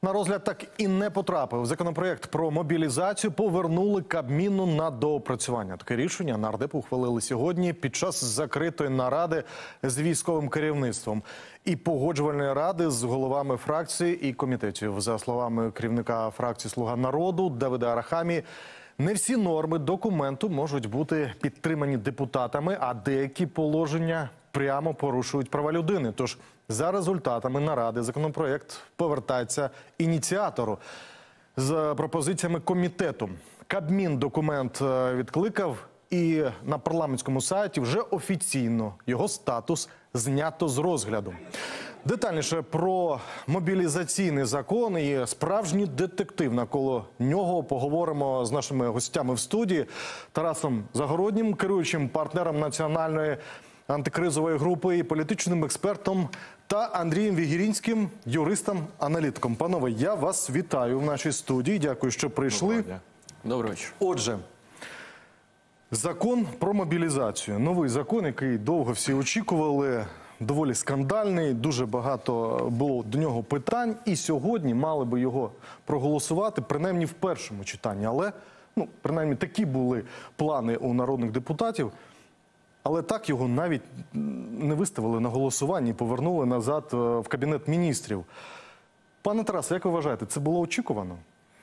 На розгляд так і не потрапив. Законопроєкт про мобілізацію повернули Кабміну на доопрацювання. Таке рішення нардепи ухвалили сьогодні під час закритої наради з військовим керівництвом і погоджувальної ради з головами фракцій і комітетів. За словами керівника фракції «Слуга народу» Давида Арахамії, не всі норми документу можуть бути підтримані депутатами, а деякі положення прямо порушують права людини. Тож за результатами наради законопроєкт повертається ініціатору з пропозиціями комітету. Кабмін документ відкликав, і на парламентському сайті вже офіційно його статус знято з розгляду. Детальніше про мобілізаційний закон і справжній детектив навколо нього поговоримо з нашими гостями в студії. Тарасом Загороднім, керуючим партнером національної антикризової групи і політичним експертом, та Андрієм Вігірінським, юристом-аналітиком. Панове, я вас вітаю в нашій студії. Дякую, що прийшли. Доброго вечора. Отже, закон про мобілізацію. Новий закон, який довго всі очікували, доволі скандальний, дуже багато було до нього питань. І сьогодні мали би його проголосувати, принаймні в першому читанні. Але, принаймні такі були плани у народних депутатів. Але так його навіть не виставили на голосування і повернули назад в Кабінет міністрів. Пане Тарасе, як ви вважаєте, це було очікувано?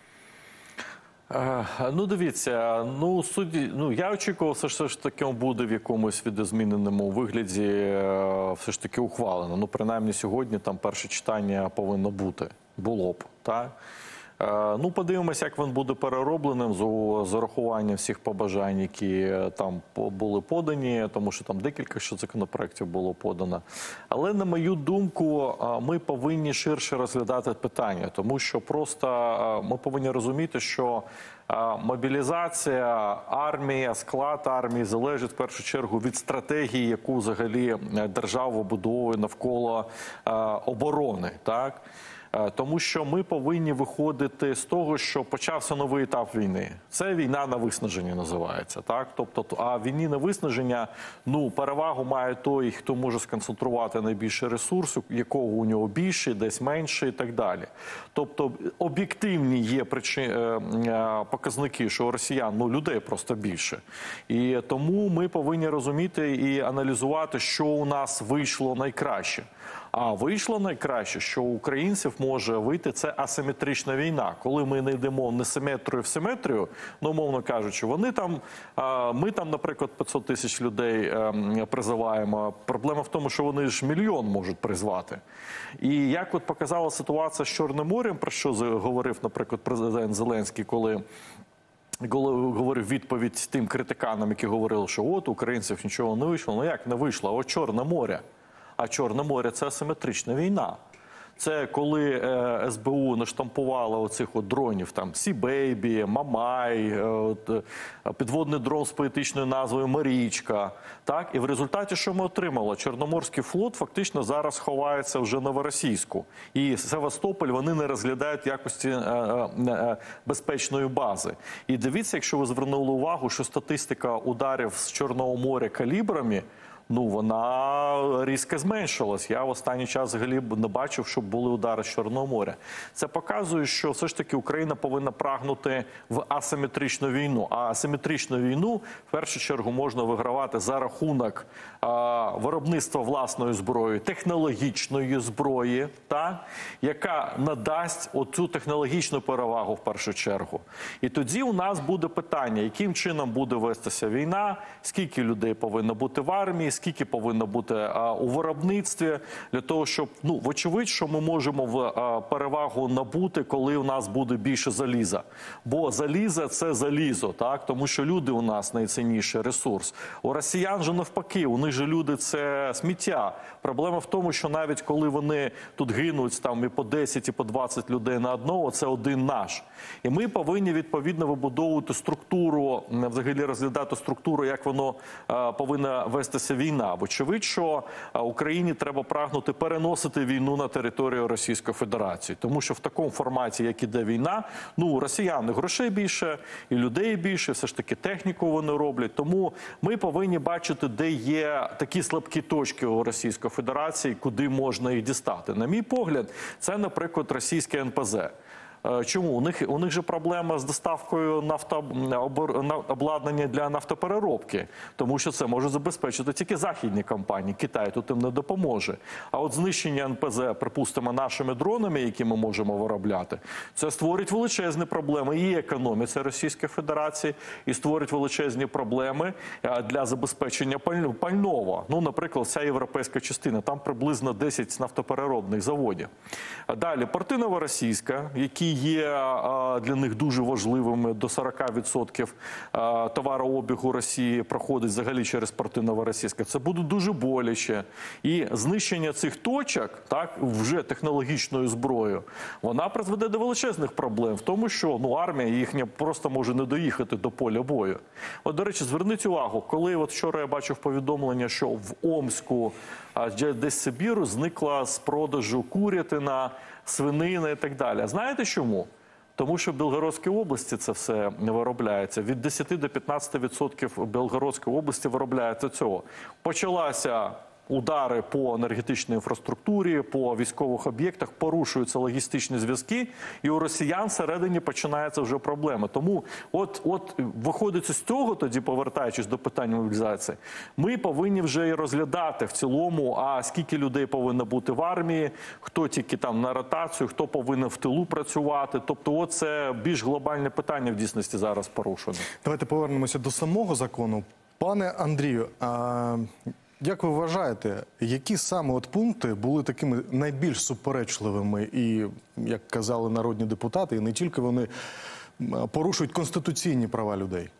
Дивіться, я очікував, все ж таки буде в якомусь видозміненому вигляді все ж таки ухвалено. Принаймні сьогодні там перше читання повинно бути, було б, так? Подивимося, як він буде переробленим з урахуванням всіх побажань, які там були подані, тому що там декілька законопроєктів було подано. Але, на мою думку, ми повинні ширше розглядати питання, тому що просто ми повинні розуміти, що мобілізація, армія, склад армії залежить в першу чергу від стратегії, яку взагалі держава будує навколо оборони, так? Тому що ми повинні виходити з того, що почався новий етап війни. Це війна на виснаження називається, так? Тобто, а в війні на виснаження, перевагу має той, хто може сконцентрувати найбільше ресурсу, якого у нього більше, десь менше і так далі. Тобто, об'єктивні є показники, що у росіян, людей просто більше. І тому ми повинні розуміти і аналізувати, що у нас вийшло найкраще. А вийшло найкраще, що у українців може вийти, це асиметрична війна. Коли ми не йдемо не симетрію в симетрію, умовно кажучи, ми там, наприклад, 500 тисяч людей призиваємо. Проблема в тому, що вони ж мільйон можуть призвати. І як от показала ситуація з Чорним морем, про що говорив, наприклад, президент Зеленський, коли говорив відповідь тим критиканам, які говорили, що от українців нічого не вийшло. Як не вийшло? От Чорне море. А Чорне море – це асиметрична війна. Це коли СБУ наштампувало оцих дронів, там, Сі-Бейбі, Мамай, підводний дрон з поетичною назвою Марічка. Так? І в результаті що ми отримали? Чорноморський флот фактично зараз ховається вже Новоросійську. І Севастополь вони не розглядають якості безпечної бази. І дивіться, якщо ви звернули увагу, що статистика ударів з Чорного моря калібрами, вона різко зменшилась. Я в останній час взагалі не бачив, щоб були удари з Чорного моря. Це показує, що все ж таки Україна повинна прагнути в асиметричну війну. А асиметричну війну, в першу чергу, можна вигравати за рахунок виробництва власної зброї, технологічної зброї, яка надасть оцю технологічну перевагу в першу чергу. І тоді у нас буде питання, яким чином буде вестися війна, скільки людей повинно бути в армії, скільки повинно бути у виробництві, для того, щоб, вочевидь, що ми можемо в перевагу набути, коли у нас буде більше заліза. Бо залізо – це залізо, так? Тому що люди у нас найцінніший ресурс. У росіян же навпаки, у них же люди – це сміття. Проблема в тому, що навіть коли вони тут гинуть там, і по 10, і по 20 людей на одного, це один наш. І ми повинні, відповідно, вибудовувати структуру, взагалі розглядати структуру, як воно повинна вестися війна. війна. Вочевидь, що Україні треба прагнути переносити війну на територію Російської Федерації. Тому що в такому форматі, як іде війна, ну, росіяни грошей більше, і людей більше, все ж таки техніку вони роблять. Тому ми повинні бачити, де є такі слабкі точки у Російської Федерації, куди можна їх дістати. На мій погляд, це, наприклад, російське НПЗ. Чому? У них же проблема з доставкою обладнання для нафтопереробки, тому що це може забезпечити тільки західні компанії. Китай тут їм не допоможе. А от знищення НПЗ, припустимо, нашими дронами, які ми можемо виробляти, це створить величезні проблеми і економіці Російської Федерації, і створить величезні проблеми для забезпечення пального. Ну, наприклад, вся європейська частина, там приблизно 10 нафтопереробних заводів. Далі, порти Новоросійська, які є для них дуже важливими, до 40% товарообігу Росії проходить взагалі через порти Новоросійська. Це буде дуже боляче. І знищення цих точок, так, вже технологічною зброєю, вона призведе до величезних проблем в тому, що армія їхня просто може не доїхати до поля бою. От, до речі, зверніть увагу, коли от вчора я бачив повідомлення, що в Омську, десь Сибіру, зникла з продажу курятина, свинина і так далі. А знаєте чому? Тому що в Білгородській області це все не виробляється. Від 10 до 15% в Білгородській області виробляється цього. Почалася удари по енергетичній інфраструктурі, по військових об'єктах, порушуються логістичні зв'язки, і у росіян всередині починаються вже проблеми. Тому от виходить з цього, тоді повертаючись до питання мобілізації, ми повинні вже і розглядати в цілому, а скільки людей повинно бути в армії, хто тільки там на ротацію, хто повинен в тилу працювати. Тобто це більш глобальне питання в дійсності зараз порушено. Давайте повернемося до самого закону. Пане Андрію, як ви вважаєте, які саме от пункти були такими найбільш суперечливими і, як казали народні депутати, і не тільки вони, порушують конституційні права людей?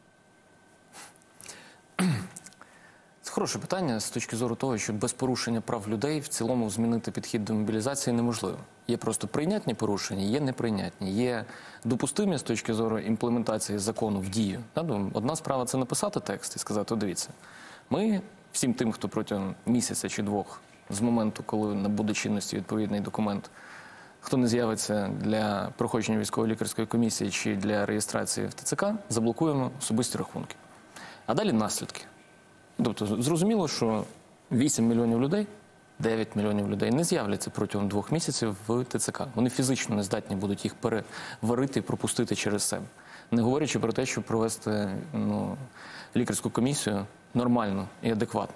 Це хороше питання з точки зору того, що без порушення прав людей в цілому змінити підхід до мобілізації неможливо. Є просто прийнятні порушення, є неприйнятні, є допустимі з точки зору імплементації закону в дію. Одна справа – це написати текст і сказати, дивіться, ми всім тим, хто протягом місяця чи двох з моменту, коли набуде чинності відповідний документ, хто не з'явиться для проходження військово-лікарської комісії чи для реєстрації в ТЦК, заблокуємо особисті рахунки. А далі наслідки. Тобто, зрозуміло, що 8 мільйонів людей, 9 мільйонів людей не з'являться протягом 2 місяців в ТЦК. Вони фізично не здатні будуть їх переварити і пропустити через себе. Не говорячи про те, щоб провести лікарську комісію нормально і адекватно.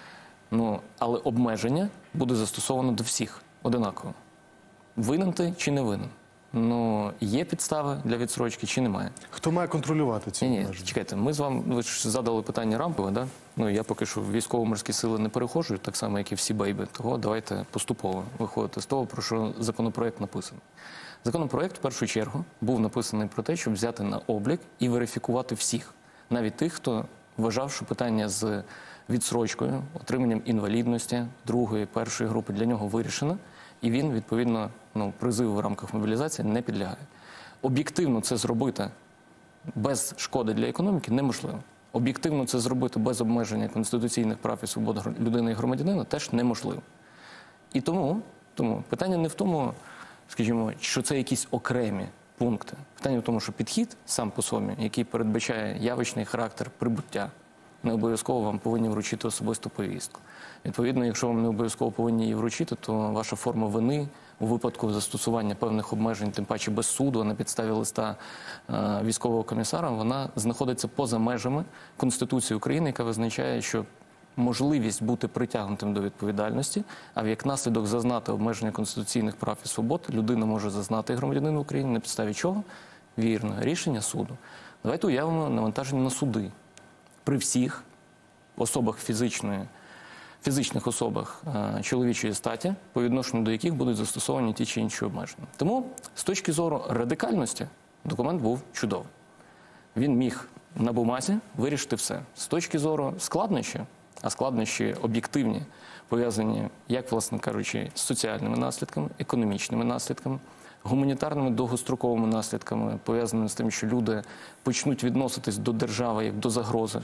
Але обмеження буде застосовано до всіх одинаково. Винен ти чи не винен? Є підстави для відсрочки чи немає? Хто має контролювати ці обмеження? Ні, чекайте, ми з вами, ви ж задали питання рамкове, да? Я поки що в військово-морські сили не переходжу, так само, як і всі бейби. Того давайте поступово виходити з того, про що законопроект написаний. Законопроект, в першу чергу, був написаний про те, щоб взяти на облік і верифікувати всіх. Навіть тих, хто вважав, що питання з відсрочкою, отриманням інвалідності, другої, першої групи для нього вирішено, і він, відповідно, призиву в рамках мобілізації не підлягає. Об'єктивно це зробити без шкоди для економіки неможливо. Об'єктивно це зробити без обмеження конституційних прав і свобод людини і громадянина теж неможливо. І тому питання не в тому, скажімо, що це якісь окремі пункти. Питання в тому, що підхід сам по собі, який передбачає явочний характер прибуття, не обов'язково вам повинні вручити особисту повістку. Відповідно, якщо вам не обов'язково повинні її вручити, то ваша форма вини у випадку застосування певних обмежень, тим паче без суду, а на підставі листа військового комісара, вона знаходиться поза межами Конституції України, яка визначає, що можливість бути притягнутим до відповідальності, а як наслідок зазнати обмеження конституційних прав і свобод, людина може зазнати, громадянин України, на підставі чого? Вірно, рішення суду. Давайте уявимо навантаження на суди. При всіх особах фізичних особах чоловічої статі, по відношенню до яких будуть застосовані ті чи інші обмеження. Тому, з точки зору радикальності, документ був чудовий. Він міг на бумазі вирішити все. З точки зору складнощів, а складнощі об'єктивні, пов'язані, як, власне кажучи, з соціальними наслідками, економічними наслідками, гуманітарними довгостроковими наслідками, пов'язаними з тим, що люди почнуть відноситись до держави як до загрози,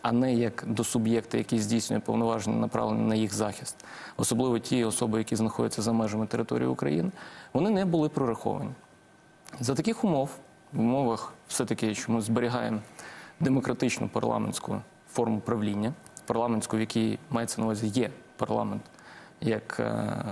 а не як до суб'єкта, який здійснює повноваження, направлені на їх захист, особливо ті особи, які знаходяться за межами території України, вони не були прораховані. За таких умов, в умовах все-таки, що ми зберігаємо демократичну парламентську форму правління, парламентську, в якій мається на увазі є парламент, як,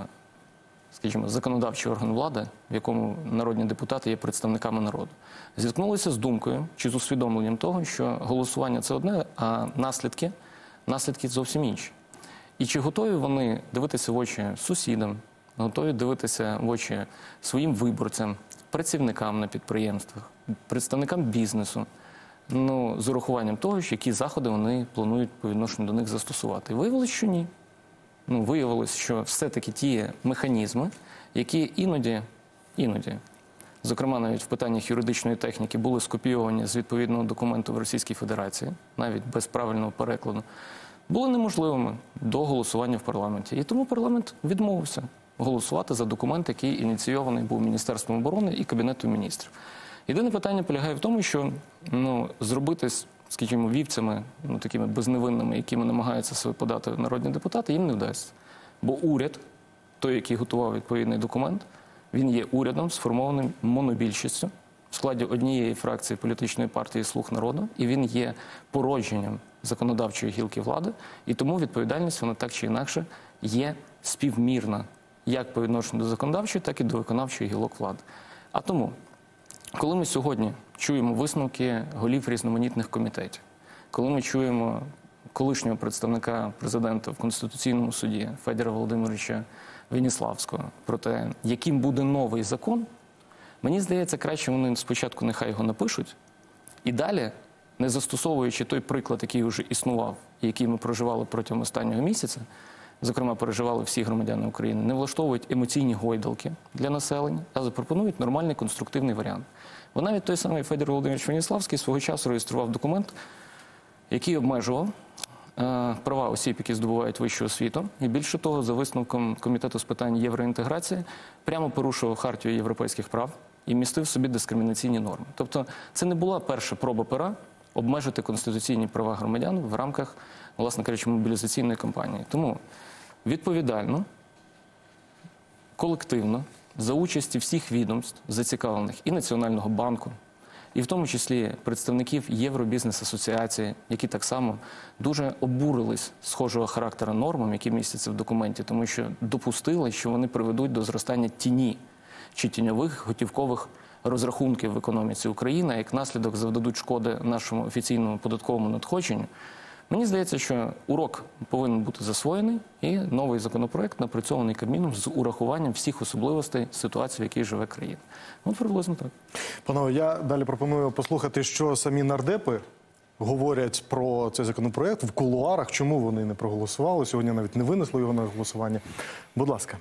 скажімо, законодавчий орган влади, в якому народні депутати є представниками народу, зіткнулися з думкою чи з усвідомленням того, що голосування – це одне, а наслідки зовсім інші. І чи готові вони дивитися в очі сусідам, готові дивитися в очі своїм виборцям, працівникам на підприємствах, представникам бізнесу, з урахуванням того, які заходи вони планують по відношенню до них застосувати. Виявилось, що ні. Виявилось, що все-таки ті механізми, які іноді, зокрема навіть в питаннях юридичної техніки, були скопійовані з відповідного документу в Російській Федерації, навіть без правильного перекладу, були неможливими до голосування в парламенті. І тому парламент відмовився голосувати за документ, який ініційований був Міністерством оборони і Кабінетом міністрів. Єдине питання полягає в тому, що зробити, скажімо, вівцями, такими безневинними, якими намагаються себе подати народні депутати, їм не вдасться. Бо уряд, той, який готував відповідний документ, він є урядом, сформованим монобільшістю в складі однієї фракції політичної партії «Слуг народу», і він є породженням законодавчої гілки влади, і тому відповідальність, вона так чи інакше, є співмірна як по відношенню до законодавчої, так і до виконавчої гілок влади. А тому, коли ми сьогодні чуємо висновки голів різноманітних комітетів, коли ми чуємо колишнього представника президента в Конституційному суді Федора Володимировича Веніславського про те, яким буде новий закон, мені здається, краще вони спочатку нехай його напишуть, і далі, не застосовуючи той приклад, який вже існував, і який ми проживали протягом останнього місяця, зокрема, переживали всі громадяни України, не влаштовують емоційні гойдалки для населення, а запропонують нормальний конструктивний варіант. Бо навіть той самий Федір Володимирович Веніславський свого часу реєстрував документ, який обмежував права осіб, які здобувають вищу освіту. І більше того, за висновком Комітету з питань євроінтеграції, прямо порушував Хартію європейських прав і містив в собі дискримінаційні норми. Тобто це не була перша проба пера обмежити конституційні права громадян в рамках, власне кажучи, мобілізаційної кампанії. Тому відповідально, колективно, за участі всіх відомств, зацікавлених і Національного банку, і в тому числі представників Євробізнес-асоціації, які так само дуже обурились схожого характеру нормам, які містяться в документі, тому що допустили, що вони приведуть до зростання тіні чи тіньових готівкових розрахунків в економіці України, а як наслідок завдадуть шкоди нашому офіційному податковому надходженню. Мені здається, що урок повинен бути засвоєний і новий законопроект напрацьований Кабміном з урахуванням всіх особливостей ситуації, в якій живе країна. Приблизно так. Панове, я далі пропоную послухати, що самі нардепи говорять про цей законопроект в кулуарах, чому вони не проголосували, сьогодні навіть не винесли його на голосування. Будь ласка.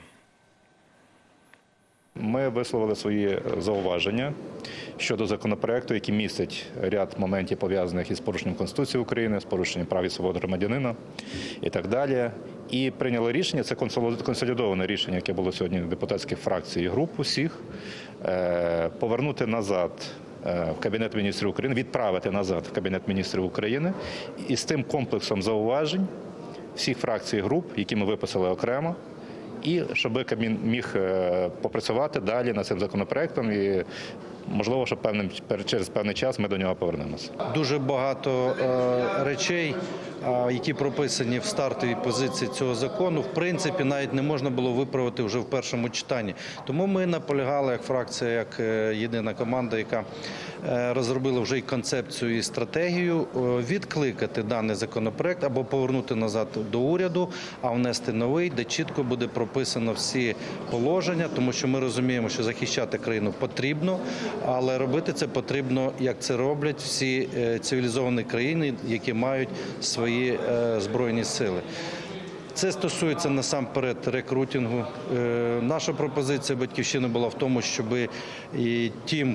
Ми висловили свої зауваження щодо законопроекту, який містить ряд моментів, пов'язаних із порушенням Конституції України, з порушенням прав і свобод громадянина і так далі. І прийняли рішення, це консолідоване рішення, яке було сьогодні депутатських фракцій і груп усіх, повернути назад в Кабінет міністрів України, відправити назад в Кабінет міністрів України і з тим комплексом зауважень всіх фракцій і груп, які ми виписали окремо, і щоб Кабмін міг попрацювати далі над цим законопроектом і, можливо, що через певний час ми до нього повернемося. Дуже багато речей, які прописані в стартовій позиції цього закону, в принципі, навіть не можна було виправити вже в першому читанні. Тому ми наполягали, як фракція, як єдина команда, яка розробила вже і концепцію, і стратегію, відкликати даний законопроект або повернути назад до уряду, а внести новий, де чітко буде прописано всі положення, тому що ми розуміємо, що захищати країну потрібно, але робити це потрібно, як це роблять всі цивілізовані країни, які мають свої збройні сили. Це стосується насамперед рекрутингу. Наша пропозиція «Батьківщини» була в тому, щоб і тим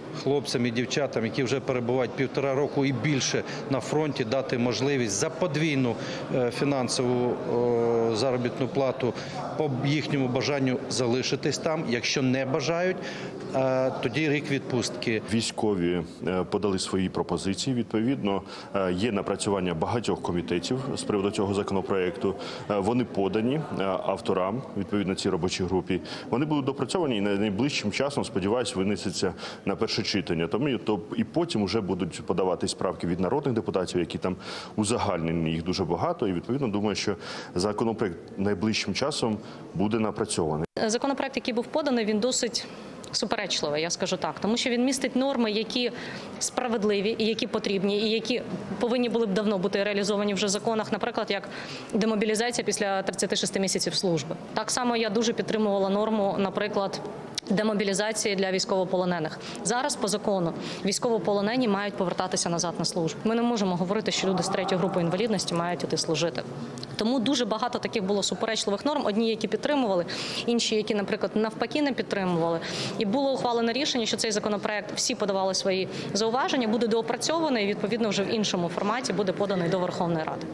хлопцям і дівчатам, які вже перебувають 1,5 року і більше на фронті, дати можливість за подвійну фінансову заробітну плату по їхньому бажанню залишитись там. Якщо не бажають, тоді рік відпустки. Військові подали свої пропозиції. Відповідно, є напрацювання багатьох комітетів з приводу цього законопроекту. Вони подані авторам, відповідно, цій робочій групі. Вони будуть допрацьовані і найближчим часом, сподіваюся, винесуться на перше читання. Тому і потім вже будуть подаватись правки від народних депутатів, які там узагальнені, їх дуже багато. І, відповідно, думаю, що законопроект найближчим часом буде напрацьований. Законопроект, який був поданий, він досить суперечливий, я скажу так, тому що він містить норми, які справедливі і які потрібні, і які повинні були б давно бути реалізовані вже в законах, наприклад, як демобілізація після 36 місяців служби. Так само я дуже підтримувала норму, наприклад, демобілізації для військовополонених. Зараз по закону військовополонені мають повертатися назад на службу. Ми не можемо говорити, що люди з 3-ї групи інвалідності мають іти служити. Тому дуже багато таких було суперечливих норм. Одні, які підтримували, інші, які, наприклад, навпаки не підтримували. І було ухвалено рішення, що цей законопроект, всі подавали свої зауваження, буде доопрацьований і, відповідно, вже в іншому форматі буде поданий до Верховної Ради.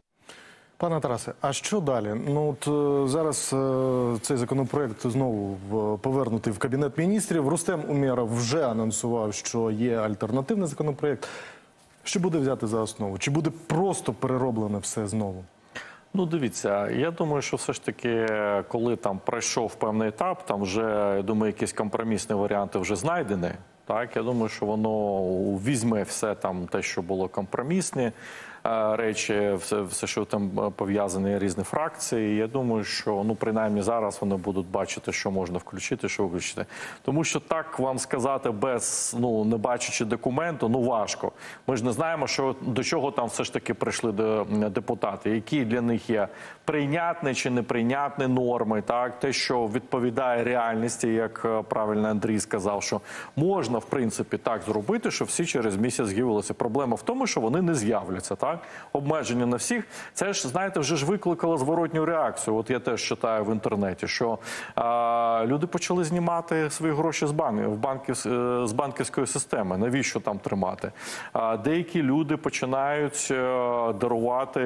Пане Тарасе, а що далі? Ну от зараз цей законопроект знову повернутий в Кабінет міністрів. Рустем Умєров вже анонсував, що є альтернативний законопроект. Що буде взяти за основу? Чи буде просто перероблене все знову? Ну, дивіться, я думаю, що все ж таки, коли там пройшов певний етап, там вже, я думаю, якісь компромісні варіанти вже знайдені. Так, я думаю, що воно візьме все там, те, що було компромісні речі, все, що там пов'язані різні фракції. Я думаю, що, ну, принаймні зараз вони будуть бачити, що можна включити, що виключити. Тому що так вам сказати без, ну, не бачачи документу, ну, важко. Ми ж не знаємо, що, до чого там все ж таки прийшли депутати, які для них є прийнятні чи неприйнятні норми, так, те, що відповідає реальності, як правильно Андрій сказав, що можна, в принципі, так зробити, що всі через місяць з'явилися. Проблема в тому, що вони не з'являться, так? Обмеження на всіх. Це ж, знаєте, вже ж викликало зворотню реакцію. От я теж читаю в інтернеті, що люди почали знімати свої гроші з банківської системи. Навіщо там тримати? Деякі люди починають дарувати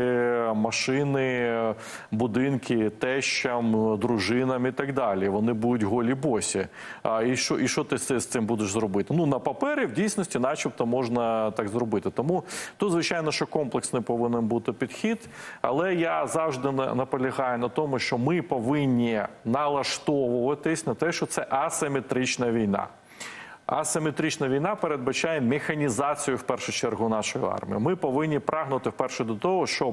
машини, будинки тещам, дружинам і так далі. Вони будуть голі босі. І що ти з цим будеш зробити? Ну, на папері, в дійсності, начебто, можна так зробити. Тому тут, звичайно, що комплексний повинен бути підхід, але я завжди наполягаю на тому, що ми повинні налаштовуватись на те, що це асиметрична війна. Асиметрична війна передбачає механізацію, в першу чергу, нашої армії. Ми повинні прагнути вперше до того, щоб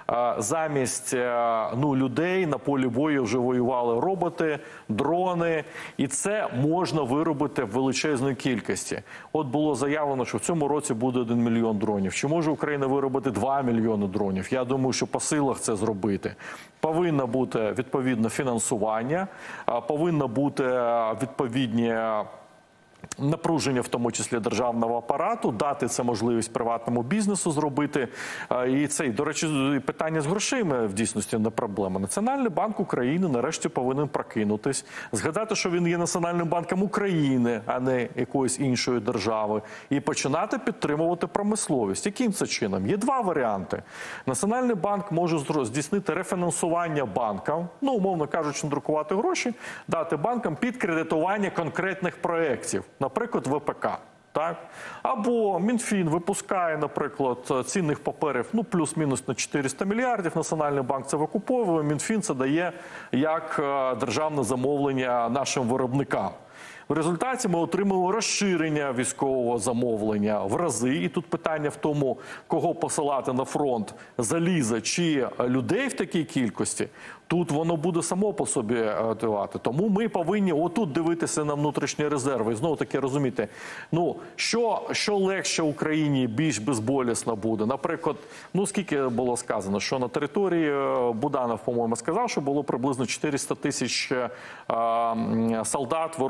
замість людей на полі бою вже воювали роботи, дрони. І це можна виробити в величезній кількості. От було заявлено, що в цьому році буде 1 мільйон дронів. Чи може Україна виробити 2 мільйони дронів? Я думаю, що по силах це зробити. Повинно бути відповідне фінансування, повинно бути відповідні напруження, в тому числі державного апарату, дати це можливість приватному бізнесу зробити. І це, до речі, питання з грошима в дійсності не проблема. Національний банк України нарешті повинен прокинутись, згадати, що він є Національним банком України, а не якоїсь іншої держави, і починати підтримувати промисловість. Яким це чином? Є два варіанти. Національний банк може здійснити рефінансування банкам, ну, умовно кажучи, надрукувати гроші, дати банкам під кредитування конкретних проєктів. Наприклад, ВПК. Так? Або Мінфін випускає, наприклад, цінних паперів, ну, плюс-мінус на 400 мільярдів, Національний банк це викуповує, Мінфін це дає як державне замовлення нашим виробникам. В результаті ми отримали розширення військового замовлення в рази. І тут питання в тому, кого посилати на фронт, заліза чи людей в такій кількості. Тут воно буде само по собі давати. Тому ми повинні отут дивитися на внутрішні резерви. І знову таки розуміти, ну, що легше Україні, більш безболісно буде. Наприклад, ну, скільки було сказано, що на території, Буданов, по-моєму, сказав, що було приблизно 400 тисяч солдат ворожої армії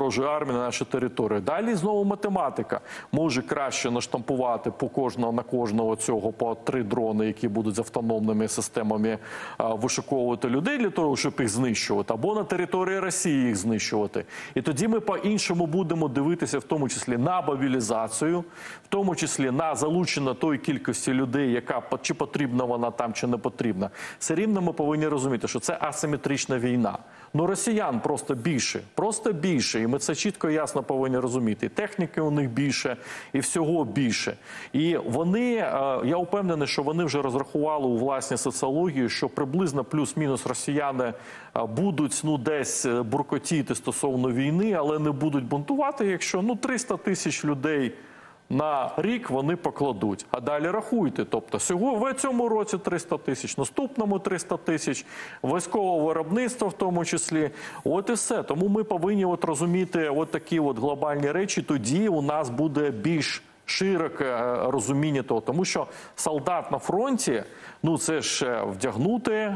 на нашій території. Далі знову математика. Може краще наштампувати на кожного цього по 3 дрони, які будуть з автономними системами вишуковувати людей для того, щоб їх знищувати, або на території Росії їх знищувати. І тоді ми по-іншому будемо дивитися, в тому числі на мобілізацію, в тому числі на залучення тої кількості людей, яка чи потрібна вона там, чи не потрібна. Все рівно ми повинні розуміти, що це асиметрична війна. Ну, росіян просто більше, і ми це чітко і ясно повинні розуміти. І техніки у них більше, і всього більше. І вони, я впевнений, що вони вже розрахували у власній соціології, що приблизно плюс-мінус росіяни будуть десь буркотіти стосовно війни, але не будуть бунтувати, якщо 300 тисяч людей на рік вони покладуть. А далі рахуйте. Тобто в цьому році 300 тисяч, наступному 300 тисяч, військове виробництво в тому числі. От і все. Тому ми повинні розуміти такі глобальні речі. Тоді у нас буде більш широке розуміння того. Тому що солдат на фронті, це ж вдягнути,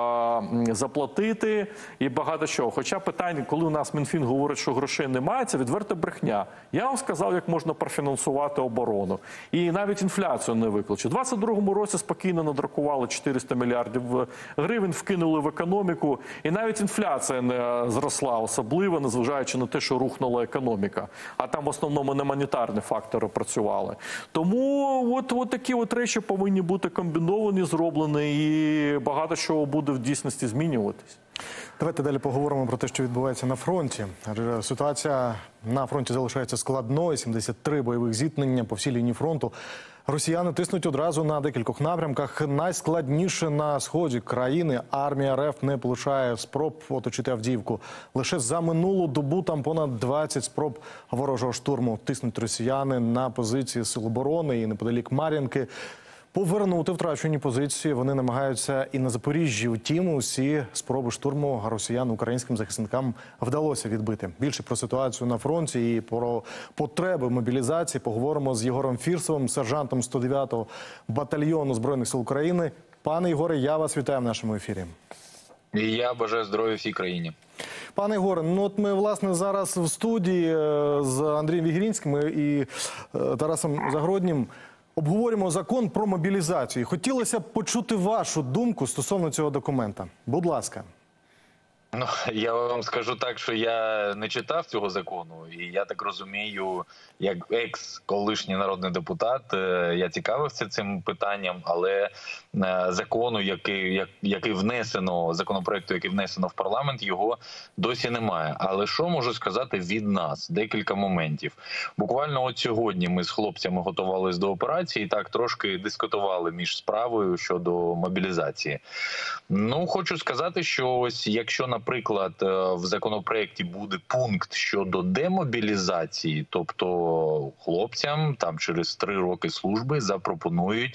заплатити і багато чого. Хоча питання, коли у нас Мінфін говорить, що грошей немає, це відверта брехня. Я вам сказав, як можна профінансувати оборону. І навіть інфляцію не виключу. У 2022 році спокійно надрукували 400 мільярдів гривень, вкинули в економіку. І навіть інфляція не зросла особливо, незважаючи на те, що рухнула економіка. А там в основному не монетарні фактори працювали. Тому такі речі повинні бути комбіновані, зроблені, і багато чого буде в дійсності змінюватись. Давайте далі поговоримо про те, що відбувається на фронті. Адже ситуація на фронті залишається складною. 73 бойових зіткнення по всій лінії фронту. Росіяни тиснуть одразу на декількох напрямках. Найскладніше на сході країни. Армія РФ не полишає спроб оточити Авдіївку. Лише за минулу добу там понад 20 спроб ворожого штурму. Тиснуть росіяни на позиції Сил оборони і неподалік Мар'їнки. Повернути втрачені позиції вони намагаються і на Запоріжжі. Втім, усі спроби штурму росіян українським захисникам вдалося відбити. Більше про ситуацію на фронті і про потреби мобілізації поговоримо з Єгором Фірсовим, сержантом 109-го батальйону Збройних сил України. Пане Єгоре, я вас вітаю в нашому ефірі. І я бажаю здоров'я всій країні. Пане Єгоре, ми, власне, зараз в студії з Андрієм Вігірінським і Тарасом Загороднім обговорюємо закон про мобілізацію. Хотілося б почути вашу думку стосовно цього документа. Будь ласка. Я вам скажу так, що я не читав цього закону, і я так розумію, як екс-колишній народний депутат, я цікавився цим питанням, але закону, який внесено, законопроекту, який внесено в парламент, його досі немає. Але що можу сказати від нас? Декілька моментів. Буквально от сьогодні ми з хлопцями готувалися до операції, і так трошки дискутували між справою щодо мобілізації. Хочу сказати, що ось якщо, наприклад, в законопроекті буде пункт щодо демобілізації, тобто хлопцям там через 3 роки служби запропонують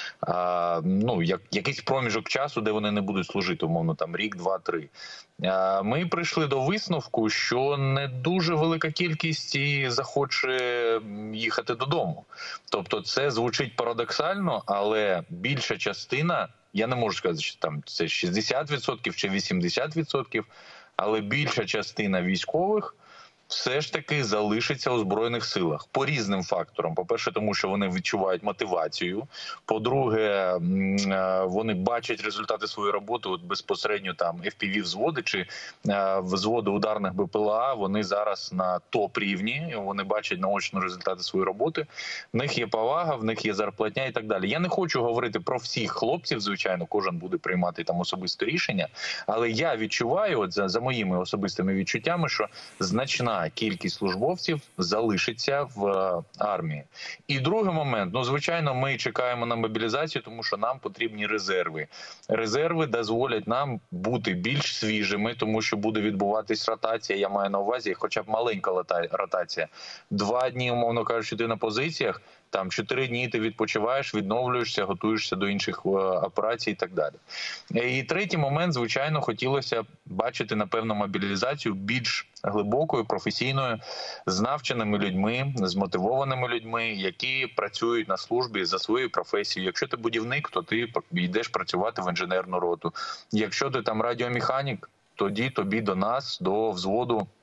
якийсь проміжок часу, де вони не будуть служити, умовно, там рік, 2, 3. Ми прийшли до висновку, що не дуже велика кількість і захоче їхати додому. Тобто це звучить парадоксально, але більша частина, я не можу сказати, що там це 60% чи 80%, але більша частина військових все ж таки залишиться у Збройних силах. По різним факторам. По-перше, тому що вони відчувають мотивацію. По-друге, вони бачать результати своєї роботи. От безпосередньо там FPV-взводи чи взводи ударних БПЛА, вони зараз на топ-рівні. Вони бачать наочно результати своєї роботи. В них є повага, в них є зарплатня і так далі. Я не хочу говорити про всіх хлопців, звичайно, кожен буде приймати там особисте рішення. Але я відчуваю, от за моїми особистими відчуттями, що значна кількість службовців залишиться в армії. І другий момент, звичайно, ми чекаємо на мобілізацію, тому що нам потрібні резерви. Резерви дозволять нам бути більш свіжими, тому що буде відбуватись ротація, я маю на увазі, хоча б маленька ротація. 2 дні, умовно кажучи, ти на позиціях, там 4 дні ти відпочиваєш, відновлюєшся, готуєшся до інших операцій і так далі. І третій момент, звичайно, хотілося бачити, напевно, мобілізацію більш глибокою, професійною, з навченими людьми, з мотивованими людьми, які працюють на службі за своєю професією. Якщо ти будівник, то ти йдеш працювати в інженерну роту. Якщо ти там радіомеханік, тоді тобі до нас, до взводу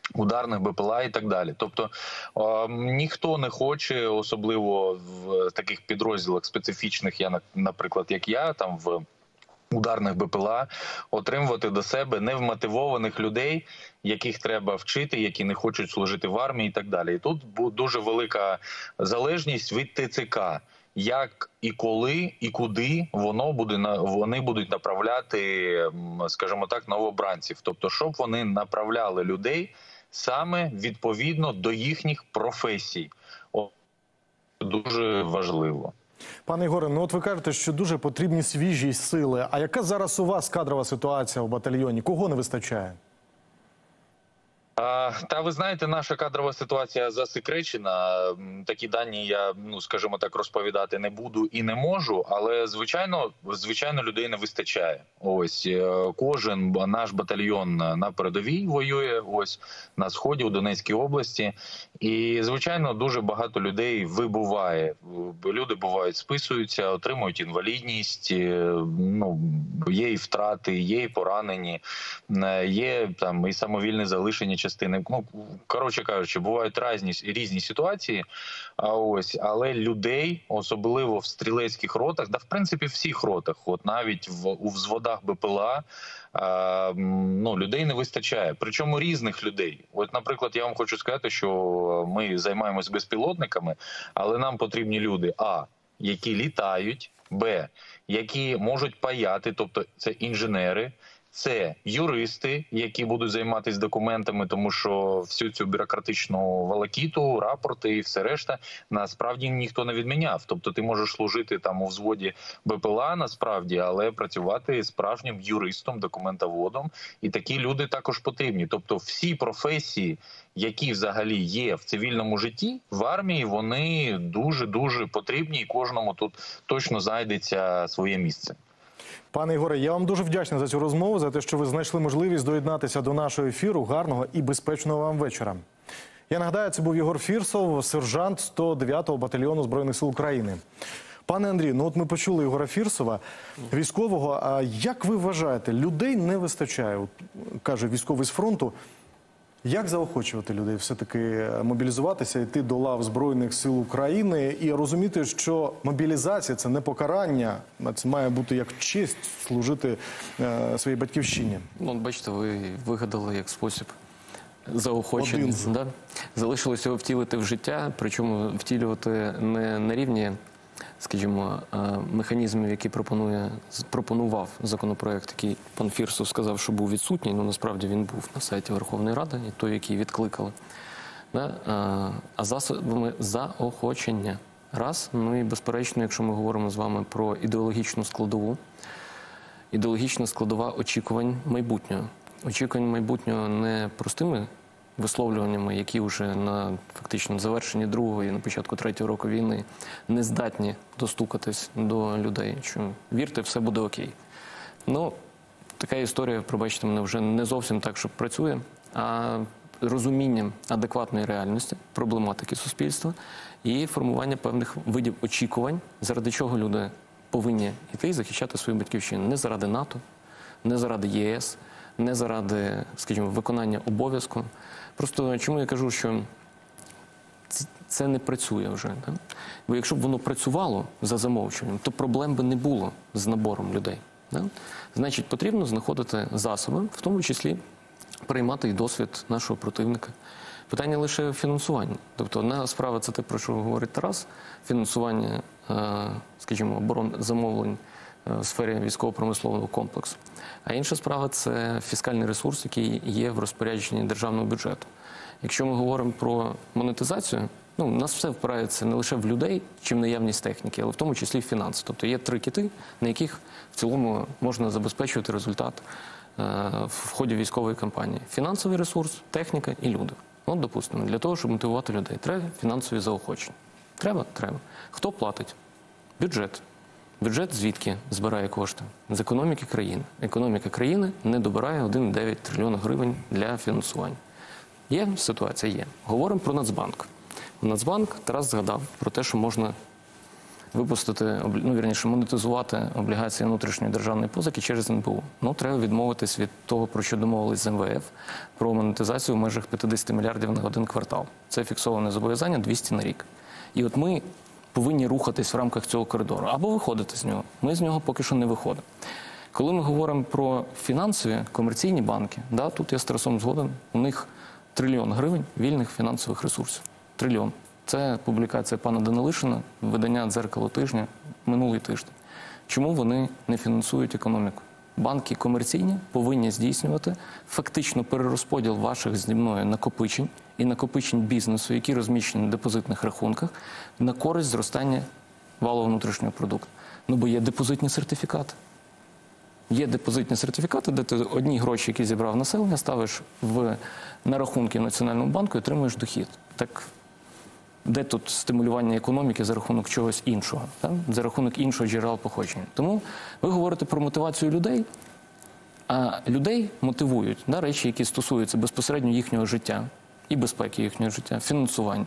ударних БПЛА і так далі. Тобто ніхто не хоче, особливо в таких підрозділах специфічних, наприклад, як я, там в ударних БПЛА, отримувати до себе невмотивованих людей, яких треба вчити, які не хочуть служити в армії і так далі. І тут дуже велика залежність від ТЦК. Як і коли, і куди вони будуть направляти, скажімо так, новобранців. Тобто, щоб вони направляли людей саме відповідно до їхніх професій. Дуже важливо. Пане Ігоре, ну от ви кажете, що дуже потрібні свіжі сили. А яка зараз у вас кадрова ситуація у батальйоні? Кого не вистачає? Та ви знаєте, наша кадрова ситуація засекречена. Такі дані я, скажімо так, розповідати не буду і не можу, але звичайно людей не вистачає. Ось кожен наш батальйон на передовій воює, ось на сході у Донецькій області, і звичайно дуже багато людей вибуває. Люди бувають, списуються, отримують інвалідність, є і втрати, є і поранені, є там і самовільне залишення частини. Коротше кажучи, бувають різні ситуації, але людей, особливо в стрілецьких ротах, в принципі всіх ротах, от навіть у взводах БПЛА, людей не вистачає. Причому різних людей. От, наприклад, я вам хочу сказати, що ми займаємось безпілотниками, але нам потрібні люди, які літають, які можуть паяти, тобто це інженери, це юристи, які будуть займатися документами, тому що всю цю бюрократичну волокіту, рапорти і все решта, насправді ніхто не відміняв. Тобто ти можеш служити там у взводі БПЛА, насправді, але працювати справжнім юристом, документоводом. І такі люди також потрібні. Тобто всі професії, які взагалі є в цивільному житті, в армії, вони дуже-дуже потрібні, і кожному тут точно знайдеться своє місце. Пане Ігоре, я вам дуже вдячний за цю розмову, за те, що ви знайшли можливість доєднатися до нашого ефіру. Гарного і безпечного вам вечора. Я нагадаю, це був Єгор Фірсов, сержант 109-го батальйону Збройних сил України. Пане Андрію, от ми почули Єгора Фірсова, військового. А як ви вважаєте, людей не вистачає, каже військовий з фронту. Як заохочувати людей все-таки мобілізуватися, йти до лав Збройних сил України і розуміти, що мобілізація – це не покарання, а це має бути як честь служити своїй батьківщині? Бачите, ви вигадали як спосіб заохочення. Да? Залишилося його втілити в життя, причому втілювати не на рівні, скажімо, механізмів, які пропонував законопроект, який пан Фірсов сказав, що був відсутній, насправді він був на сайті Верховної Ради, і той, який відкликали, а засобами заохочення. Раз, і безперечно, якщо ми говоримо з вами про ідеологічну складову, ідеологічна складова очікувань майбутнього. Очікувань майбутнього не простими висловлюваннями, які вже на фактично завершенні другого і на початку третього року війни не здатні достукатись до людей, що вірте, все буде окей. Така історія, пробачте мене, вже не зовсім так, що працює, а розумінням адекватної реальності, проблематики суспільства і формування певних видів очікувань, заради чого люди повинні йти і захищати свою батьківщину. Не заради НАТО, не заради ЄС, не заради, скажімо, виконання обов'язку. Просто чому я кажу, що це не працює вже. Так? Бо якщо б воно працювало за замовчуванням, то проблем би не було з набором людей. Так? Значить, потрібно знаходити засоби, в тому числі приймати і досвід нашого противника. Питання лише фінансування. Тобто одна справа – це те, про що говорить Тарас, фінансування, скажімо, замовлень в сфері військово-промислового комплексу. А інша справа – це фіскальний ресурс, який є в розпорядженні державного бюджету. Якщо ми говоримо про монетизацію, у нас все впирається не лише в людей чи в наявність техніки, але в тому числі в фінанси. Тобто є 3 кити, на яких в цілому можна забезпечувати результат в ході військової кампанії. Фінансовий ресурс, техніка і люди. Допустимо, для того, щоб мотивувати людей, треба фінансові заохочення. Треба? Треба. Хто платить? Бюджет. Бюджет звідки збирає кошти? З економіки країни. Економіка країни не добирає 1,9 трильйона гривень для фінансування. Є ситуація? Є. Говоримо про Нацбанк. Нацбанк, Тарас згадав про те, що можна випустити, монетизувати облігації внутрішньої державної позики через НБУ. Треба відмовитись від того, про що домовились з МВФ, про монетизацію в межах 50 мільярдів на один квартал. Це фіксоване зобов'язання 200 на рік. І от ми повинні рухатись в рамках цього коридору. Або виходити з нього. Ми з нього поки що не виходимо. Коли ми говоримо про фінансові, комерційні банки, тут я з Тарасом згоден, у них 1 000 000 гривень вільних фінансових ресурсів. 1 000 000 000. Це публікація пана Данилишина, видання «Дзеркало тижня», минулий тиждень. Чому вони не фінансують економіку? Банки комерційні повинні здійснювати фактично перерозподіл ваших зі мною накопичень і накопичень бізнесу, які розміщені на депозитних рахунках, на користь зростання валового внутрішнього продукту. Бо є депозитні сертифікати. Є депозитні сертифікати, де ти одні гроші, які зібрав населення, ставиш на рахунки в Національному банку і отримуєш дохід. Так де тут стимулювання економіки за рахунок чогось іншого, за рахунок іншого джерела походження? Тому ви говорите про мотивацію людей, а людей мотивують речі, які стосуються безпосередньо їхнього життя і безпеки їхнього життя, фінансування,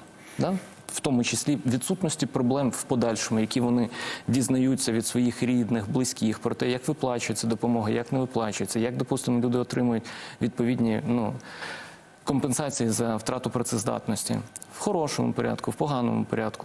в тому числі відсутності проблем в подальшому, які вони дізнаються від своїх рідних, близьких, про те, як виплачується допомога, як не виплачується, як, допустимо, люди отримують відповідні компенсації за втрату працездатності в хорошому порядку, в поганому порядку.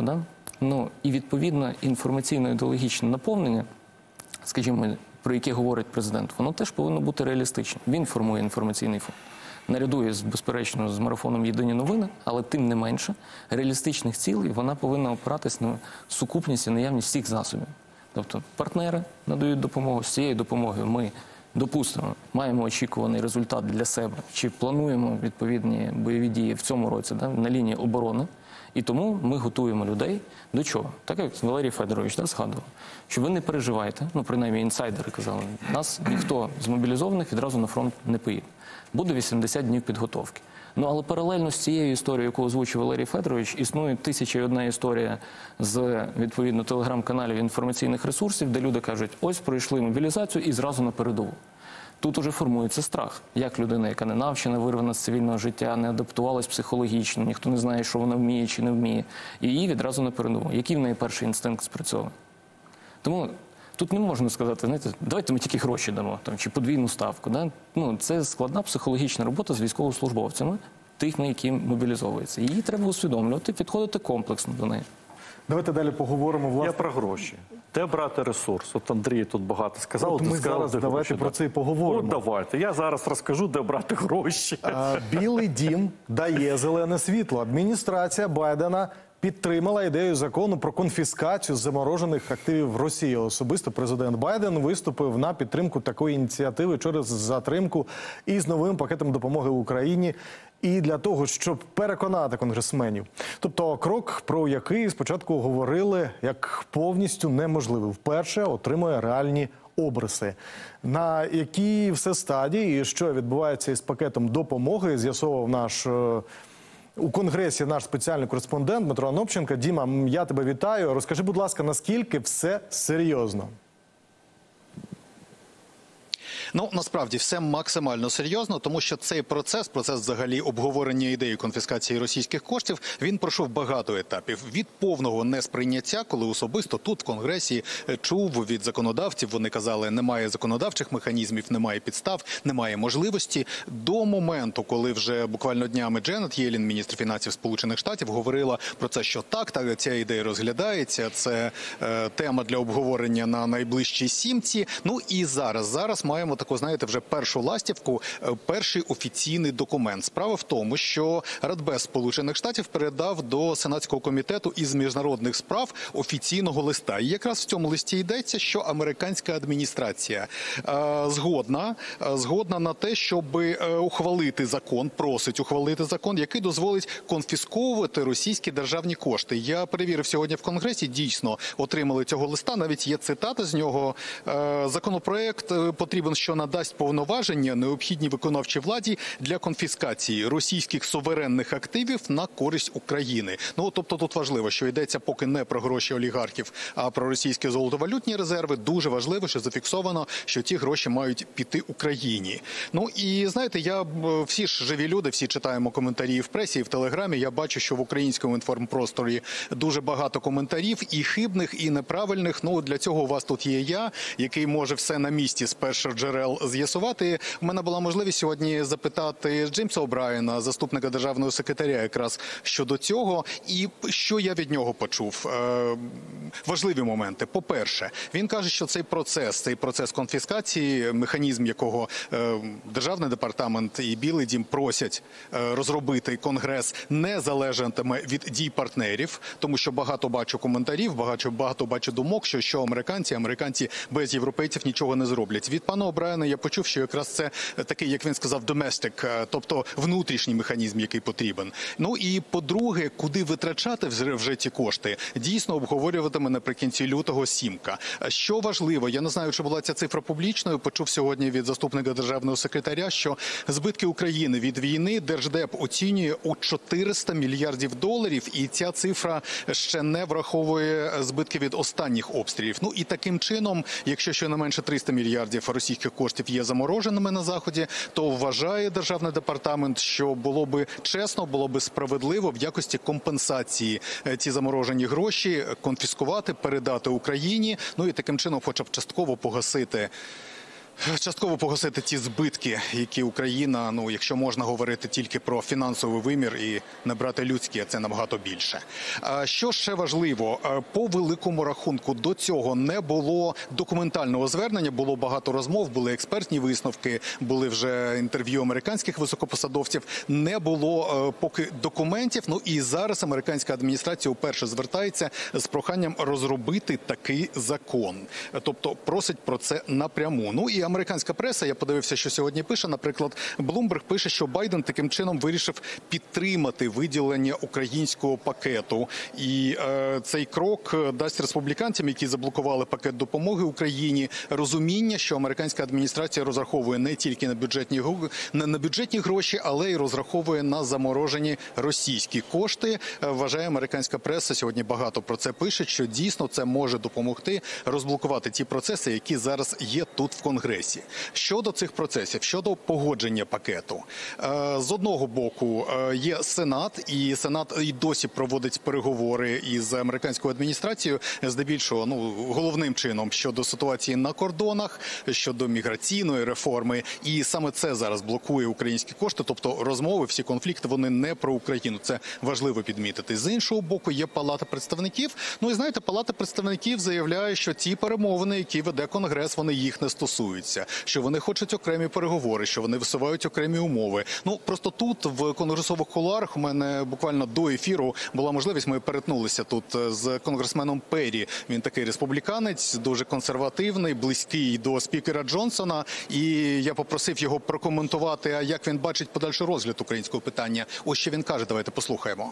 І, відповідно, інформаційно-ідеологічне наповнення, скажімо, про яке говорить президент, воно теж повинно бути реалістичним. Він формує інформаційний фон. Наряду, безперечно, з марафоном «Єдині новини», але тим не менше, реалістичних цілей вона повинна опиратись на сукупність і наявність всіх засобів. Тобто партнери надають допомогу, з цією допомогою ми, допустимо, маємо очікуваний результат для себе, чи плануємо відповідні бойові дії в цьому році на лінії оборони, і тому ми готуємо людей до чого? Так як Валерій Федорович згадував, що ви не переживайте, принаймні інсайдери казали, нас ніхто з мобілізованих відразу на фронт не поїде. Буде 80 днів підготовки. Але паралельно з цією історією, яку озвучив Валерій Федорович, існує 1001 історія з, відповідно, телеграм-каналів інформаційних ресурсів, де люди кажуть, ось пройшли мобілізацію і зразу на передову. Тут уже формується страх. Як людина, яка не навчена, вирвана з цивільного життя, не адаптувалась психологічно, ніхто не знає, що вона вміє чи не вміє, і її відразу на передову. Який в неї перший інстинкт спрацьовує? Тому тут не можна сказати, знаєте, давайте ми тільки гроші дамо, чи подвійну ставку. Це складна психологічна робота з військовослужбовцями, тих, які мобілізовуються. Її треба усвідомлювати, підходити комплексно до неї. Давайте далі поговоримо, власне. Я про гроші. Де брати ресурс? От Андрій тут багато сказав. От ми зараз давайте про це і поговоримо. Давайте. Я зараз розкажу, де брати гроші. Білий дім дає зелене світло. Адміністрація Байдена підтримала ідею закону про конфіскацію заморожених активів Росії. Особисто президент Байден виступив на підтримку такої ініціативи через затримку із новим пакетом допомоги Україні. І для того, щоб переконати конгресменів. Тобто крок, про який спочатку говорили як повністю неможливий. Вперше отримує реальні обриси. На якій все стадії і що відбувається із пакетом допомоги, з'ясовував у Конгресі наш спеціальний кореспондент Дмитро Анопченко. Діма, я тебе вітаю. Розкажи, будь ласка, наскільки все серйозно? Насправді, все максимально серйозно, тому що цей процес взагалі обговорення ідеї конфіскації російських коштів, він пройшов багато етапів. Від повного несприйняття, коли особисто тут, в Конгресі, чув від законодавців, вони казали, немає законодавчих механізмів, немає підстав, немає можливості, до моменту, коли вже буквально днями Дженет Єллен, міністр фінансів Сполучених Штатів, говорила про це, що так, ця ідея розглядається, це тема для обговорення на найближчій сімці. І зараз маємо таку, знаєте, вже першу ластівку, перший офіційний документ. Справа в тому, що Радбез Сполучених Штатів передав до Сенатського комітету із міжнародних справ офіційного листа. І якраз в цьому листі йдеться, що американська адміністрація згодна на те, щоб ухвалити закон, просить ухвалити закон, який дозволить конфісковувати російські державні кошти. Я перевірив сьогодні в Конгресі, дійсно отримали цього листа, навіть є цитата з нього. Законопроект потрібен щонайменше надасть повноваження, необхідні виконавчій владі для конфіскації російських суверенних активів на користь України. Ну, тобто тут важливо, що йдеться поки не про гроші олігархів, а про російські золотовалютні резерви. Дуже важливо, що зафіксовано, що ті гроші мають піти Україні. Ну і знаєте, всі ж живі люди, всі читаємо коментарі в пресі, і в Телеграмі. Я бачу, що в українському інформпросторі дуже багато коментарів, і хибних, і неправильних. Ну, для цього у вас тут є я, який може все на місці з перших джерел з'ясувати. У мене була можливість сьогодні запитати Джеймса О'Брайена, заступника державного секретаря, якраз щодо цього. І що я від нього почув? Важливі моменти. По-перше, він каже, що цей процес конфіскації, механізм якого Державний департамент і Білий дім просять розробити Конгрес, не залежатиме від дій партнерів, тому що багато бачу коментарів, багато бачу думок, що американці без європейців нічого не зроблять. Від пана О'Брайена я почув, що якраз це такий, як він сказав, domestic, тобто внутрішній механізм, який потрібен. Ну і по-друге, куди витрачати вже ці кошти, дійсно обговорюватиме наприкінці лютого Сімка. Що важливо, я не знаю, чи була ця цифра публічною, почув сьогодні від заступника державного секретаря, що збитки України від війни Держдеп оцінює у 400 мільярдів доларів, і ця цифра ще не враховує збитки від останніх обстрілів. Ну і таким чином, якщо щонайменше 300 мільярдів російських коштів є замороженими на Заході, то вважає Державний департамент, що було би чесно, було би справедливо в якості компенсації ці заморожені гроші конфіскувати, передати Україні, ну і таким чином хоча б частково погасити ті збитки, які Україна, ну, якщо можна говорити тільки про фінансовий вимір і не брати людські, а це набагато більше. Що ще важливо, по великому рахунку до цього не було документального звернення, було багато розмов, були експертні висновки, були вже інтерв'ю американських високопосадовців, не було поки документів, ну і зараз американська адміністрація вперше звертається з проханням розробити такий закон. Тобто просить про це напряму. Ну і американська преса, я подивився, що сьогодні пише, наприклад, Bloomberg пише, що Байден таким чином вирішив підтримати виділення українського пакету. І цей крок дасть республіканцям, які заблокували пакет допомоги Україні, розуміння, що американська адміністрація розраховує не тільки на бюджетні гроші, але й розраховує на заморожені російські кошти. Вважає американська преса, сьогодні багато про це пише, що дійсно це може допомогти розблокувати ті процеси, які зараз є тут в Конгресі. Щодо цих процесів, щодо погодження пакету, з одного боку є Сенат, і Сенат і досі проводить переговори із американською адміністрацією, здебільшого, головним чином щодо ситуації на кордонах, щодо міграційної реформи, і саме це зараз блокує українські кошти, тобто розмови, всі конфлікти, вони не про Україну, це важливо підмітити. З іншого боку, є Палата представників, ну і знаєте, Палата представників заявляє, що ті перемовини, які веде Конгрес, вони їх не стосуються, що вони хочуть окремі переговори, що вони висувають окремі умови. Ну, просто тут, в конгресових кулуарах, у мене буквально до ефіру була можливість, ми перетнулися тут з конгресменом Перрі. Він такий республіканець, дуже консервативний, близький до спікера Джонсона, і я попросив його прокоментувати, а як він бачить подальший розгляд українського питання. Ось що він каже, давайте послухаємо.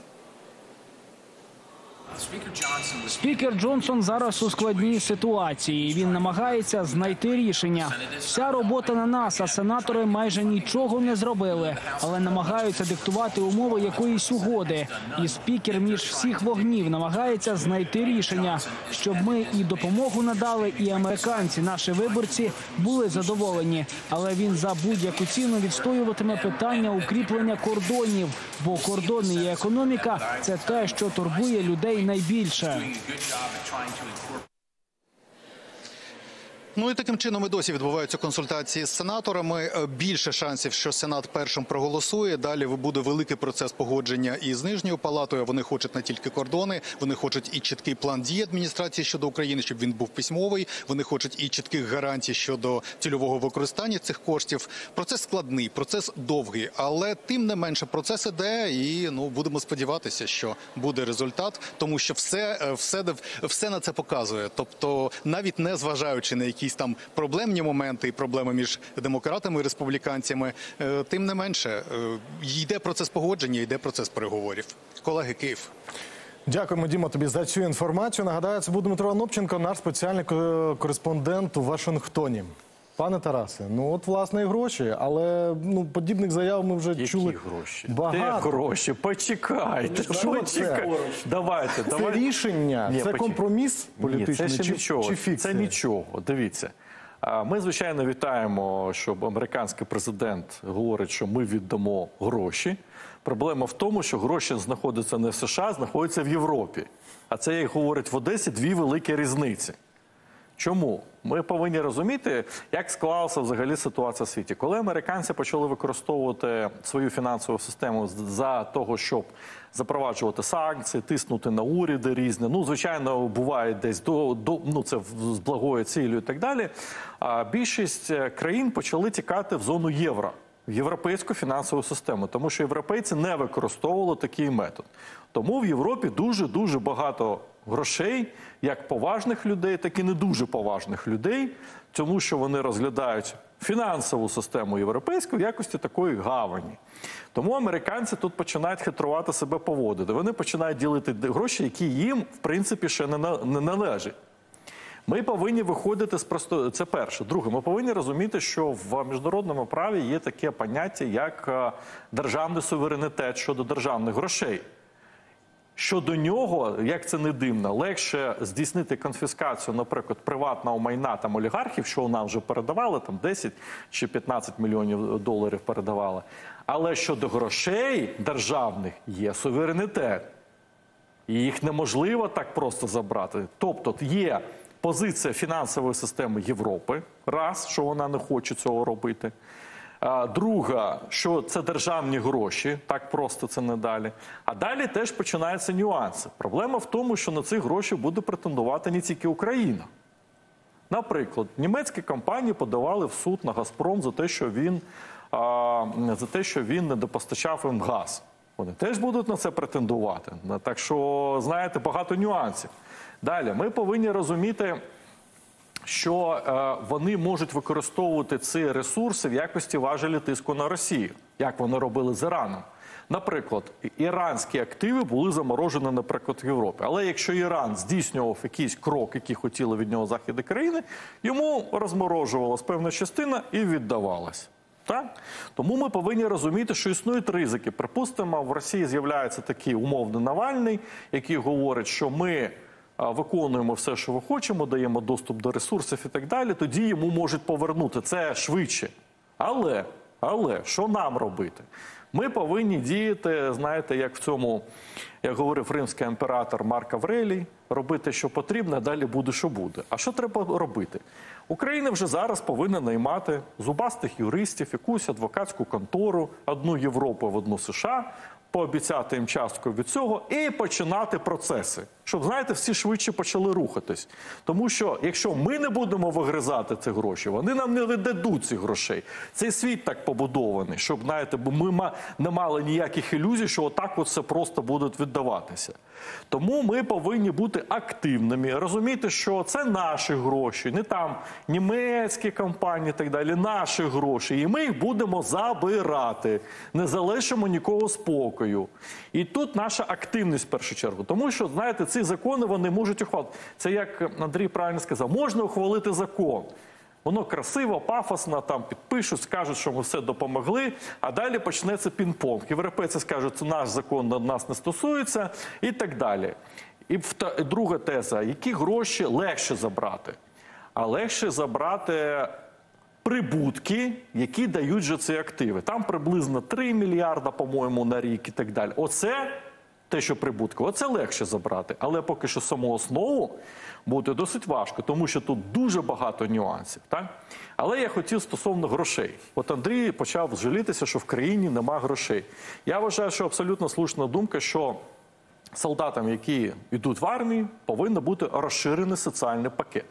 Спікер Джонсон зараз у складній ситуації. Він намагається знайти рішення. Вся робота на нас, а сенатори майже нічого не зробили, але намагаються диктувати умови якоїсь угоди. І спікер між всіх вогнів намагається знайти рішення, щоб ми і допомогу надали, і американці, наші виборці, були задоволені. Але він за будь-яку ціну відстоюватиме питання укріплення кордонів, бо кордони і економіка – це те, що турбує людей найбільше. Ну і таким чином і досі відбуваються консультації з сенаторами. Більше шансів, що Сенат першим проголосує. Далі буде великий процес погодження із Нижньою палатою. Вони хочуть не тільки кордони, вони хочуть і чіткий план дій адміністрації щодо України, щоб він був письмовий. Вони хочуть і чітких гарантій щодо цільового використання цих коштів. Процес складний, процес довгий, але тим не менше процес іде і будемо сподіватися, що буде результат, тому що все на це показує. Тобто навіть не зважаючи на якісь там проблемні моменти і проблеми між демократами і республіканцями, тим не менше, йде процес погодження, йде процес переговорів. Колеги, Київ. Дякуємо, Діма, тобі за цю інформацію. Нагадаю, це був Дмитро Анопченко, наш спеціальний кореспондент у Вашингтоні. Пане Тарасе, ну от власне і гроші, але подібних заяв ми вже Які чули гроші? багато. Де гроші? Почекайте. Що це? Давайте. Це рішення, Ні, це компроміс політичний Ні, це ще нічого. чи фікція? Це нічого. Дивіться. Ми, звичайно, вітаємо, щоб американський президент говорить, що ми віддамо гроші. Проблема в тому, що гроші знаходяться не в США, знаходяться в Європі. А це, як говорить в Одесі, дві великі різниці. Чому? Ми повинні розуміти, як склалася взагалі ситуація в світі. Коли американці почали використовувати свою фінансову систему за того, щоб запроваджувати санкції, тиснути на уряди різні, звичайно, буває десь це з благою цілею і так далі, більшість країн почали тікати в зону євро, в європейську фінансову систему, тому що європейці не використовували такий метод. Тому в Європі дуже-дуже багато грошей, як поважних людей, так і не дуже поважних людей, тому що вони розглядають фінансову систему європейську в якості такої гавані. Тому американці тут починають хитрувати себе поводити. Вони починають ділити гроші, які їм, в принципі, ще не належать. Ми повинні виходити з просто... Це перше. Друге, ми повинні розуміти, що в міжнародному праві є таке поняття, як державний суверенітет щодо державних грошей. Щодо нього, як це не дивно, легше здійснити конфіскацію, наприклад, приватного майна там олігархів, що нам вже передавали, там 10 чи 15 мільйонів доларів передавали. Але щодо грошей державних є суверенітет. І їх неможливо так просто забрати. Тобто є позиція фінансової системи Європи, раз, що вона не хоче цього робити. Друга, що це державні гроші, так просто це не далі. А далі теж починаються нюанси. Проблема в тому, що на ці гроші буде претендувати не тільки Україна. Наприклад, німецькі компанії подавали в суд на «Газпром» за те, що він не допостачав їм газ. Вони теж будуть на це претендувати. Так що, знаєте, багато нюансів. Далі, ми повинні розуміти, що вони можуть використовувати ці ресурси в якості важелі тиску на Росію, як вони робили з Іраном. Наприклад, іранські активи були заморожені, наприклад, в Європі. Але якщо Іран здійснював якийсь крок, який хотіли від нього західні країни, йому розморожувалась певна частина і віддавалась. Так? Тому ми повинні розуміти, що існують ризики. Припустимо, в Росії з'являється такий умовний Навальний, який говорить, що ми виконуємо все, що ми хочемо, даємо доступ до ресурсів і так далі, тоді йому можуть повернути. Це швидше. Але, що нам робити? Ми повинні діяти, знаєте, як в цьому, як говорив римський імператор Марк Аврелій, робити, що потрібно, а далі буде, що буде. А що треба робити? Україна вже зараз повинна наймати зубастих юристів, якусь адвокатську контору, одну Європу, в одну США, пообіцяти їм частку від цього і починати процеси. Щоб, знаєте, всі швидше почали рухатись. Тому що, якщо ми не будемо вигризати ці гроші, вони нам не віддадуть ці грошей. Цей світ так побудований, щоб, знаєте, ми не мали ніяких ілюзій, що отак от все просто будуть віддаватися. Тому ми повинні бути активними, розуміти, що це наші гроші, не там німецькі компанії і так далі, наші гроші. І ми їх будемо забирати, не залишимо нікого спокою. І тут наша активність в першу чергу. Тому що, знаєте, ці закони вони можуть ухвалити. Це, як Андрій правильно сказав, можна ухвалити закон. Воно красиво, пафосно, там підпишуть, скажуть, що ми все допомогли, а далі почнеться пінг-понг. Європейці скажуть, що наш закон нас не стосується і так далі. І друга теза, які гроші легше забрати? А легше забрати прибутки, які дають же ці активи. Там приблизно 3 мільярда, по-моєму, на рік і так далі. Оце те, що прибутки, оце легше забрати. Але поки що саму основу буде досить важко, тому що тут дуже багато нюансів. Так? Але я хотів стосовно грошей. От Андрій почав жалітися, що в країні нема грошей. Я вважаю, що абсолютно слушна думка, що солдатам, які йдуть в армію, повинен бути розширений соціальний пакет.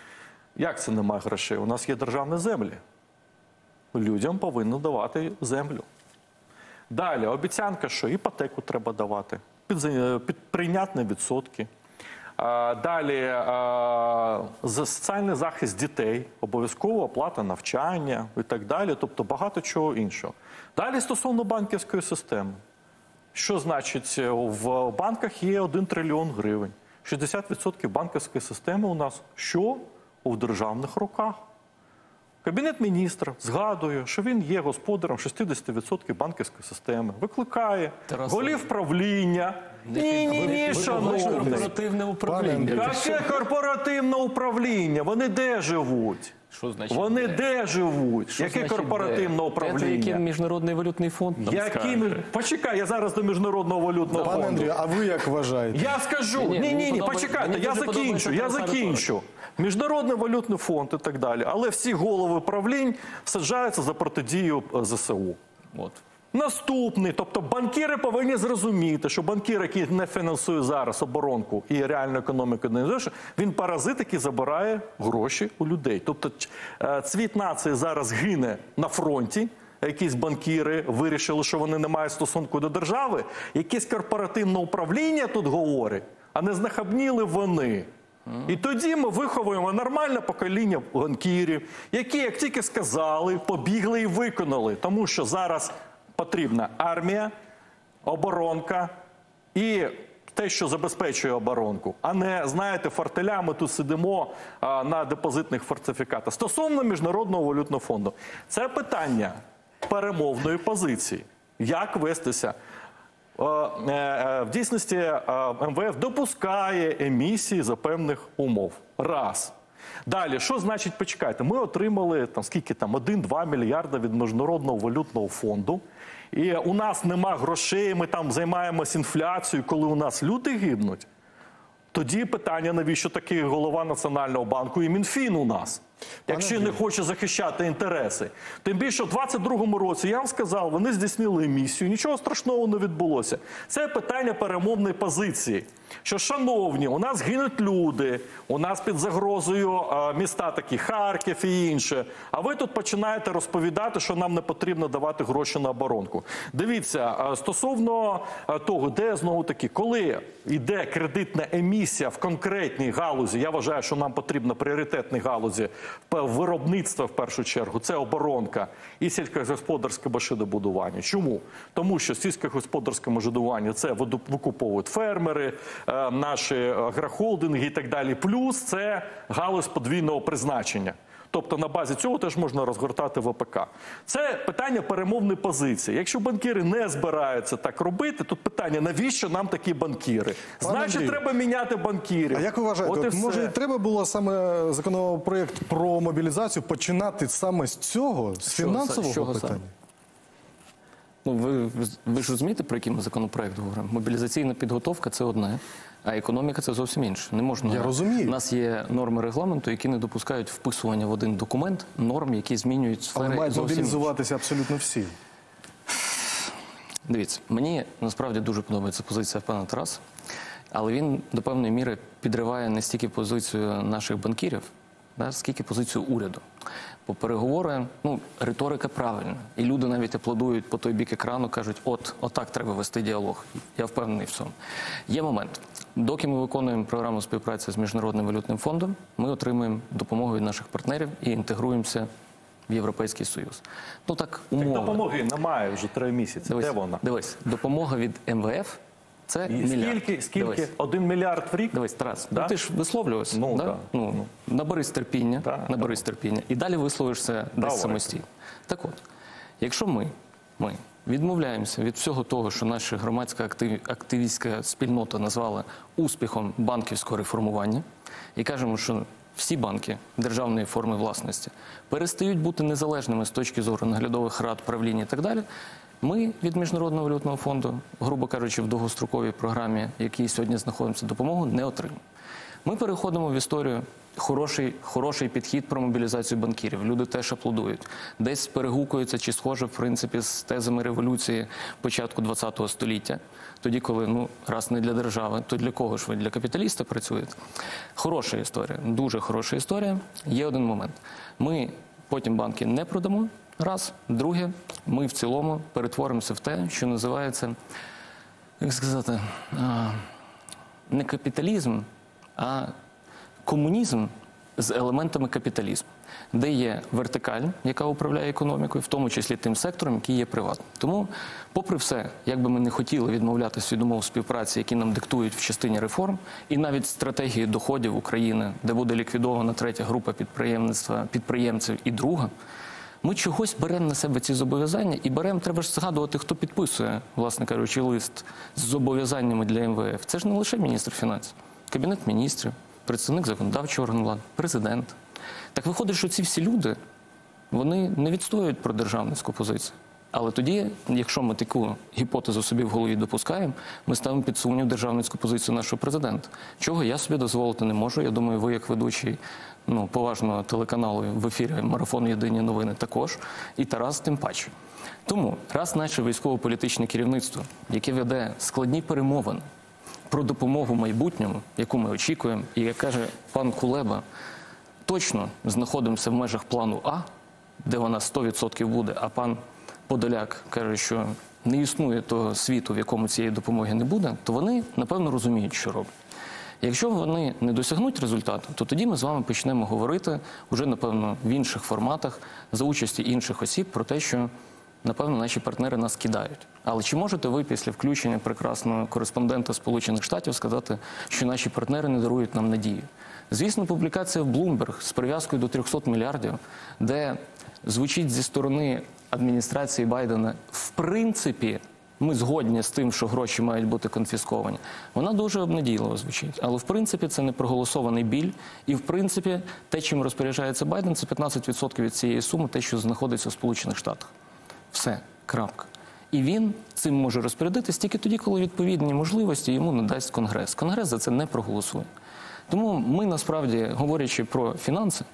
Як це немає грошей? У нас є державні землі. Людям повинні давати землю. Далі, обіцянка, що іпотеку треба давати, під прийнятні відсотки. Далі, соціальний захист дітей, обов'язкова оплата навчання і так далі, тобто багато чого іншого. Далі, стосовно банківської системи. Що значить, в банках є 1 трильйон гривень. 60% банківської системи у нас що? У державних руках. Кабінет міністрів згадує, що він є господарем 60% банківської системи, викликає голів правління. Ні, шановний. Корпоративне управління. Яке корпоративне управління? Вони де живуть? Що значить? Вони де живуть? Яке корпоративне управління? Який Міжнародний валютний фонд нам скаже? Почекай, я зараз до Міжнародного валютного Пане фонду. Андрію, а ви як вважаєте? Я скажу, Ні, почекайте, я закінчу. Міжнародний валютний фонд і так далі. Але всі голови правлінь саджаються за протидію ЗСУ. От. Наступний, тобто банкіри повинні зрозуміти, що банкір, який не фінансує зараз оборонку і реальну економіку, він паразит, який забирає гроші у людей. Тобто цвіт нації зараз гине на фронті, якісь банкіри вирішили, що вони не мають стосунку до держави, якесь корпоративне управління тут говорить, а не знахабніли вони. І тоді ми виховуємо нормальне покоління банкірів, які, як тільки сказали, побігли і виконали. Тому що зараз потрібна армія, оборонка і те, що забезпечує оборонку. А не, знаєте, фортелями тут сидимо на депозитних фортифікатах. Стосовно Міжнародного валютного фонду. Це питання перемовної позиції. Як вестися? В дійсності МВФ допускає емісії за певних умов. Раз. Далі, що значить, почекайте, ми отримали, там, скільки там, 1-2 мільярда від Міжнародного валютного фонду, і у нас нема грошей, ми там займаємось інфляцією, коли у нас люди гибнуть. Тоді питання, навіщо такий голова Національного банку і Мінфін у нас, якщо не хоче захищати інтереси. Тим більше, в 22-му році, я вам сказав, вони здійснили емісію, нічого страшного не відбулося. Це питання перемовної позиції. Що, шановні, у нас гинуть люди, у нас під загрозою міста такі, Харків і інше, а ви тут починаєте розповідати, що нам не потрібно давати гроші на оборонку. Дивіться, стосовно того, де знову таки, коли йде кредитна емісія в конкретній галузі, я вважаю, що нам потрібно пріоритетні галузі виробництва в першу чергу, це оборонка і сільськогосподарське машинобудування. Чому? Тому що сільськогосподарське машинобудування це викуповують фермери, наші агрохолдинги і так далі. Плюс це галузь подвійного призначення. Тобто на базі цього теж можна розгортати ВПК. Це питання перемовної позиції. Якщо банкіри не збираються так робити, тут питання, навіщо нам такі банкіри? Значить, Андрію, треба міняти банкірів. А як ви вважаєте, може треба було саме законопроект про мобілізацію починати саме з цього, з фінансового питання? Ну, ви ж розумієте, про який ми законопроект говоримо? Мобілізаційна підготовка – це одне, а економіка – це зовсім інше. Не можна. Я розумію. У нас є норми регламенту, які не допускають вписування в один документ норм, які змінюють сфери. Але мають зовсім мобілізуватися абсолютно всі. Дивіться, мені насправді дуже подобається позиція пана Тараса, але він до певної міри підриває не стільки позицію наших банкірів, скільки позицію уряду. Бо переговори, риторика правильна. І люди навіть аплодують по той бік екрану, кажуть, отак треба вести діалог. Я впевнений в цьому. Є момент. Доки ми виконуємо програму співпраці з Міжнародним валютним фондом, ми отримуємо допомогу від наших партнерів і інтегруємося в Європейський Союз. Ну так, умовно. Так допомоги немає вже 3 місяці. Дивись, де вона? Дивись, допомога від МВФ – це мільярд. Скільки? Дивись. 1 мільярд в рік? Дивись, Тарас, Да? ти ж висловлювався. Ну, да? да. Наберись терпіння, Да, терпіння. І далі висловишся десь самостійно. Так от, якщо ми відмовляємося від всього того, що наша громадська активістська спільнота назвала успіхом банківського реформування, і кажемо, що всі банки державної форми власності перестають бути незалежними з точки зору наглядових рад, правління і так далі, ми від Міжнародного валютного фонду, грубо кажучи, в довгостроковій програмі, в якій сьогодні знаходимося, допомогу не отримаємо. Ми переходимо в історію хороший підхід про мобілізацію банкірів. Люди теж аплодують. Десь перегукуються чи схоже, в принципі, з тезами революції початку ХХ століття. Тоді, коли, раз не для держави, то для кого ж ви? Для капіталіста працюєте? Хороша історія, дуже хороша історія. Є один момент. Ми потім банки не продамо, раз. Друге, ми в цілому перетворимося в те, що називається, як сказати, не капіталізм, а комунізм з елементами капіталізму, де є вертикаль, яка управляє економікою, в тому числі тим сектором, який є приватним. Тому, попри все, як би ми не хотіли відмовлятися від умов співпраці, які нам диктують в частині реформ, і навіть стратегії доходів України, де буде ліквідована третя група підприємців і друга, ми чогось беремо на себе ці зобов'язання і беремо, треба ж згадувати, хто підписує, власне кажучи, лист з зобов'язаннями для МВФ. Це ж не лише міністр фінансів, Кабінет міністрів, представник законодавчого органу влади, президент. Так виходить, що ці всі люди, вони не відстоюють про державницьку позицію. Але тоді, якщо ми таку гіпотезу собі в голові допускаємо, ми ставимо під сумнів державницьку позицію нашого президента. Чого я собі дозволити не можу. Я думаю, ви як ведучий поважного телеканалу в ефірі «Марафон. Єдині новини» також. І Тарас тим паче. Тому, раз наше військово-політичне керівництво, яке веде складні перемовини про допомогу майбутньому, яку ми очікуємо, і, як каже пан Кулеба, точно знаходимося в межах плану А, де вона 100% буде, а пан Подоляк каже, що не існує того світу, в якому цієї допомоги не буде, то вони, напевно, розуміють, що роблять. Якщо вони не досягнуть результату, то тоді ми з вами почнемо говорити вже, напевно, в інших форматах, за участі інших осіб, про те, що, напевно, наші партнери нас кидають. Але чи можете ви після включення прекрасного кореспондента Сполучених Штатів сказати, що наші партнери не дарують нам надію? Звісно, публікація в Bloomberg з прив'язкою до 300 мільярдів, де звучить зі сторони адміністрації Байдена, в принципі, ми згодні з тим, що гроші мають бути конфісковані. Вона дуже обнадійливо звучить. Але, в принципі, це не проголосований біль. І, в принципі, те, чим розпоряджається Байден, це 15% від цієї суми, те, що знаходиться в Сполучених Штатах. Все. Крапка. І він цим може розпорядитись тільки тоді, коли відповідні можливості йому надасть Конгрес. Конгрес за це не проголосує. Тому ми, насправді, говорячи про фінанси,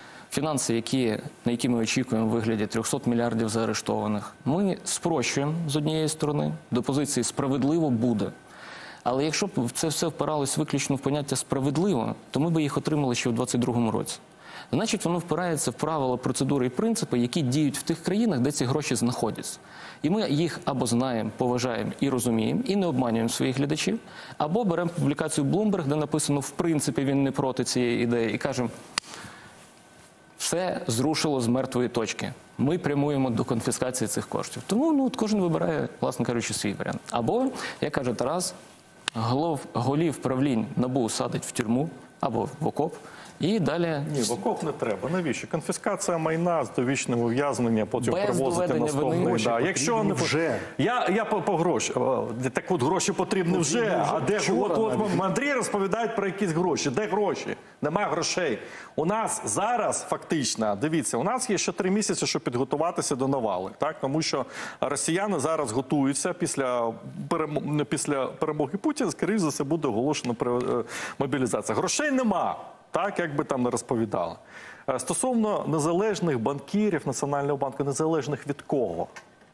на які ми очікуємо в вигляді 300 мільярдів заарештованих, ми спрощуємо з однієї сторони, до позиції «справедливо буде». Але якщо б це все впиралось виключно в поняття «справедливо», то ми б їх отримали ще в 2022 році. Значить, воно впирається в правила, процедури і принципи, які діють в тих країнах, де ці гроші знаходяться. І ми їх або знаємо, поважаємо і розуміємо, і не обманюємо своїх глядачів, або беремо публікацію Bloomberg, де написано «в принципі він не проти цієї ідеї», і кажемо все зрушило з мертвої точки. Ми прямуємо до конфіскації цих коштів. Тому кожен вибирає, власне кажучи, свій варіант. Або, як каже Тарас, голів правлінь НАБУ садить в тюрму або в окоп. І далі... Ні, в окоп не треба. Навіщо? Конфіскація майна з довічним ув'язненням, потім привозити наступний. Да. Якщо не вже. Я по гроші. Так от гроші потрібні вже. А де Андрій розповідає про якісь гроші. Де гроші? Немає грошей. У нас зараз фактично, дивіться, у нас є ще 3 місяці, щоб підготуватися до навали. Так? Тому що росіяни зараз готуються після перемоги Путіна, скоріше за все, буде оголошена мобілізація. Грошей нема. Так, як би там не розповідали. Стосовно незалежних банкірів Національного банку, незалежних від кого?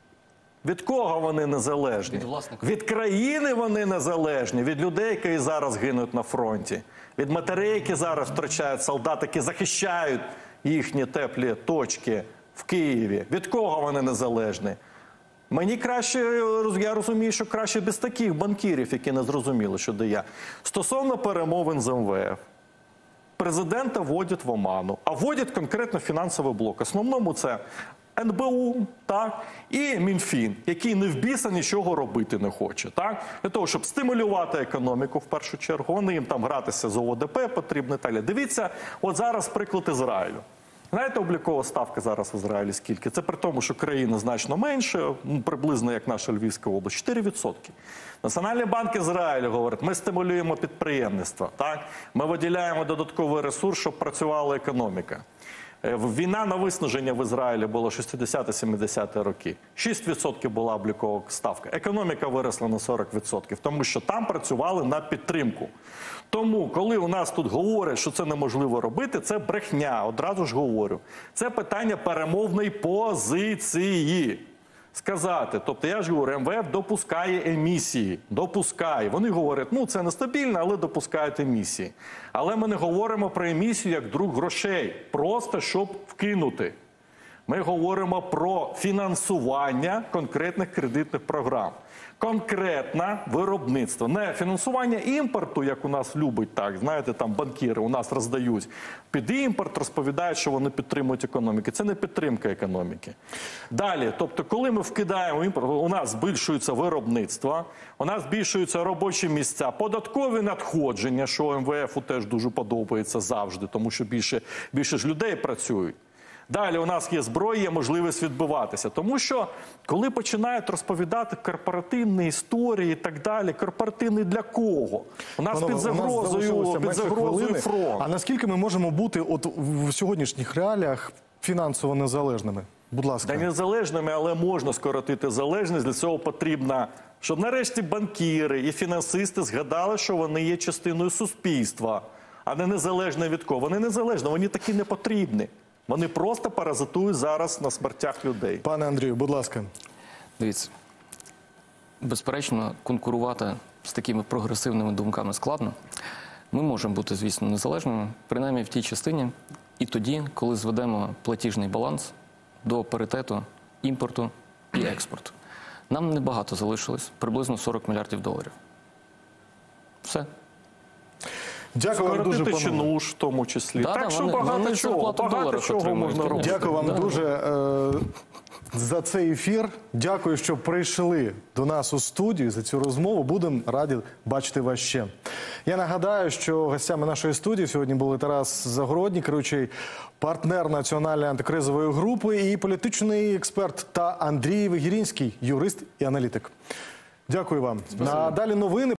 Від кого вони незалежні? Від країни вони незалежні, від людей, які зараз гинуть на фронті, від матерей, які зараз втрачають солдат, які захищають їхні теплі точки в Києві. Від кого вони незалежні? Мені краще, я розумію, що краще без таких банкірів, які не зрозуміли, що де я. Стосовно перемовин з МВФ. Президента вводять в оману, а вводять конкретно фінансовий блок. В основному це НБУ, так, і Мінфін, який не в біса нічого робити не хоче. Так? Для того, щоб стимулювати економіку в першу чергу, вони їм там гратися з ОВДП потрібно і так далі. Дивіться, от зараз приклад Ізраїлю. Знаєте, облікова ставка зараз в Ізраїлі скільки? Це при тому, що країна значно менше, приблизно як наша Львівська область, 4%. Національний банк Ізраїлю говорить, ми стимулюємо підприємництво, так? Ми виділяємо додатковий ресурс, щоб працювала економіка. Війна на виснаження в Ізраїлі була 60-70 роки. 6% була облікова ставка. Економіка виросла на 40%, тому що там працювали на підтримку. Тому, коли у нас тут говорять, що це неможливо робити, це брехня, одразу ж говорю. Це питання перемовної позиції. Сказати, тобто я ж говорю, МВФ допускає емісії, допускає. Вони говорять, це нестабільно, але допускають емісії. Але ми не говоримо про емісію як друг грошей, просто щоб вкинути. Ми говоримо про фінансування конкретних кредитних програм. Конкретне виробництво. Не фінансування імпорту, як у нас любить, так, знаєте, там банкіри у нас роздають. Під імпорт розповідають, що вони підтримують економіку. Це не підтримка економіки. Далі, тобто, коли ми вкидаємо імпорт, у нас збільшується виробництво, у нас збільшуються робочі місця, податкові надходження, що МВФу теж дуже подобається завжди, тому що більше ж людей працюють. Далі у нас є зброя, є можливість відбиватися. Тому що, коли починають розповідати корпоративні історії і так далі, корпоративні для кого? У нас під загрозою фронт. А наскільки ми можемо бути от в сьогоднішніх реаліях фінансово незалежними? Будь ласка. Та незалежними, але можна скоротити залежність. Для цього потрібно, щоб нарешті банкіри і фінансисти згадали, що вони є частиною суспільства, а не незалежні від кого. Вони незалежні, вони такі не потрібні. Вони просто паразитують зараз на смертях людей. Пане Андрію, будь ласка. Дивіться, безперечно, конкурувати з такими прогресивними думками складно. Ми можемо бути, звісно, незалежними, принаймні в тій частині, і тоді, коли зведемо платіжний баланс до паритету імпорту і експорту. Нам небагато залишилось, приблизно 40 мільярдів доларів. Все. Дякую вам дуже, Скоротити пане. ЧНУШ в тому числі. Да, так що вони багато чого можна робити. Дякую вам дуже за цей ефір. Дякую, що прийшли до нас у студію за цю розмову. Будемо раді бачити вас ще. Я нагадаю, що гостями нашої студії сьогодні були Тарас Загородній, керуючий партнер Національної антикризової групи, і політичний експерт, та Андрій Вигірінський, юрист і аналітик. Дякую вам. Надалі новини.